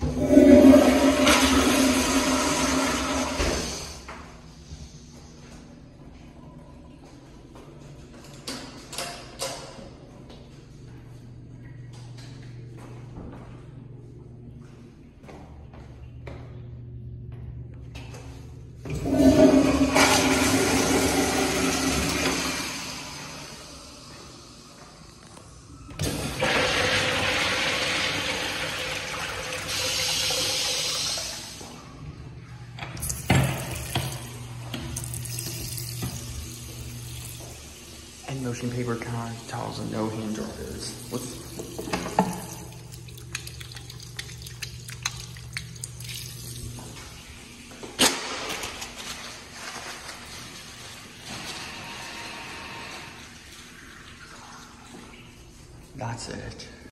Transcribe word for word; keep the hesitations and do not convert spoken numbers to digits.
And motion paper kind towels and no hand dryers. What's That's it.